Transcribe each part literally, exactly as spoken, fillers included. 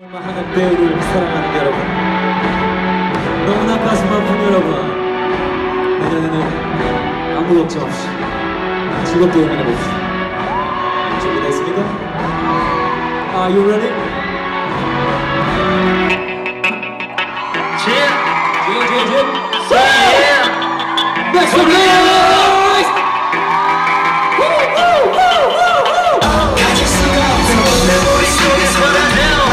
하는 배우를 사랑하는 여러분, 너무나 가슴 아픈 여러분, 내년에는 아무 걱정 없이 즐겁게 응원해봅시다. 준비됐습니까? Are you ready? Yeah, yeah, yeah, yeah. so yeah. Make some noise! Woo, woo, woo, woo, woo! 가질 수가 없어 내 머릿속에서라도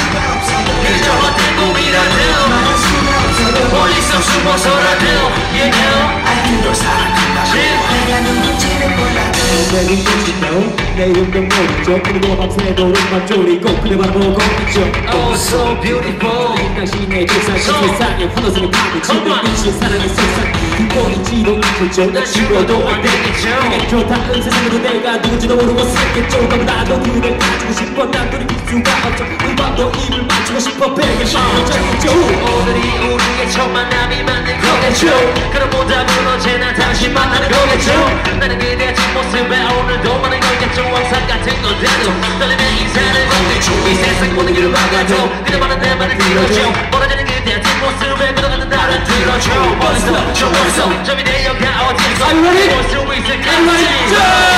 그저 헛된 꿈이라도 말할 수가 없어 멀리서 숨어서라도 You know I can 널 사랑한다고 내가 누군지는 몰라도 내 눈빛이도 내 이름도 모르죠. 그리고 밤새도록 맘 졸이고 그래 바라보고 있죠. Oh so beautiful 당신의 조상 세상에 환호성이 파묻힌 눈빛이 사랑의 세상 보이지도 않겠죠. 나 죽어도 안 되겠죠. 내게 좋다는 세상으로 내가 누군지도 모르고 살겠죠. 너무나도 그를 가지고 싶어 난 돌이킬 수가 없죠. 이 밤도 입을 맞추고 싶어 베개 샤워장이죠. 오늘이 우리의 첫 만남이 맞는 거겠죠. 그런 보답은 언제나 당신 만나는 거겠죠. 나는 그대의 뒷모습에 오늘도 많은 걸겠죠. 항상 같은 건데도 떨리는 인사를 건네죠. 이 세상 모든 길을 막아도 그녀만은 내 말을 들어줘. 멀어지는 그대의 뒷모습에 묻어가는 나를 들어줘. 멀리서 저 멀리서 저 미래여가 어디서 Are you ready? 볼 수 있을까? Are you ready?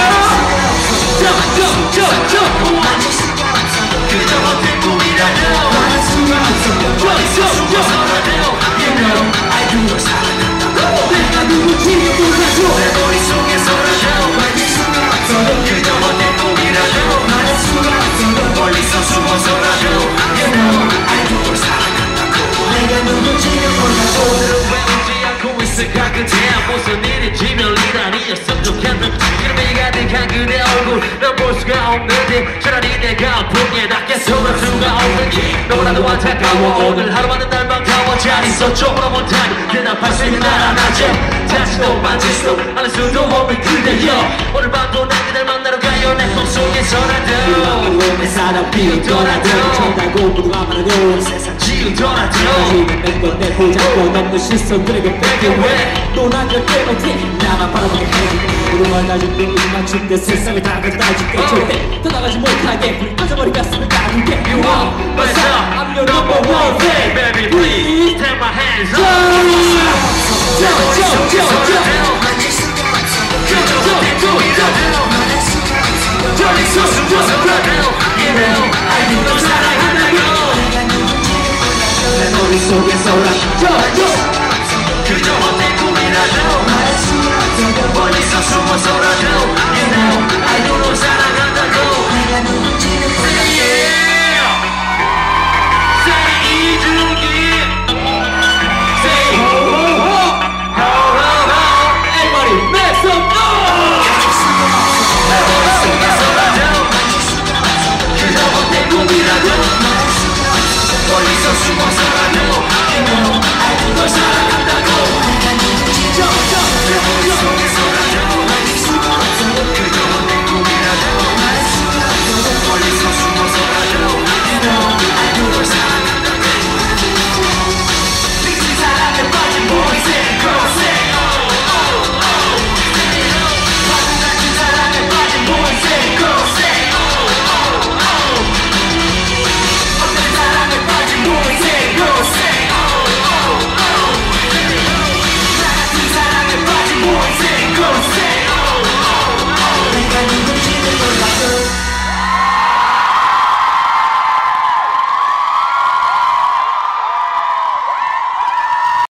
Jump! Jump! Jump! Jump! 만질 수가 없어 그저 헛된 꿈이라도 말할 수가 없어 Jump! Jump! Jump! You know I do 널 사랑한다고 내가 누군지 몰라줘. 내 머릿속에서라도 만질 수가 없어 그저 헛된 꿈이라도 말할 수가 없어 멀리서 숨어서라도 You know I do 널 사랑한다고 내가 누군지는 몰라줘 오늘은 왜 웃지 않고 있을까 그대야 무슨 일인지 별일 아니었으면 좋겠는 이름이 가득한 그대 얼굴 난 볼 수가 없는데 차라리 내가 아프게 낫겠어 볼 수가 없는지 너무나도 안타까워 오늘 하루만은 날 반가워 잘 있었죠 뭐라 못하니 대답할 수 있는 날 하나죠 다시도 만질 수 않을 수도 없는 그대여 오늘 밤도 난 그댈 만나러 가요 내 꿈속에서라도 내 사랑 비웃더라도 천다고 모두가 말하고 세상 지우더라도 지금 내 포장권 없는 시선들에게 빼게 왜 논하려 때문에 나만 바라보게 해 우리만 나중에 입맞춘 데 세상을 다 가져다 줄게 절대 떠나가지 못하게 불 꺼져버린 가슴을 가둔게 You are my star I'm your number one fan baby please take my hands up Jump, jump, jump, jump 만질 수가 없어 그저 헛된 꿈이라도 말할 수가 없어 멀리서 숨어서라도 You know I do 널 사랑한다고 내가 누군지는 몰라도 내 머릿속에서라도 그저 헛된 꿈이라도 말할 수가 없어 멀리서 숨어서라도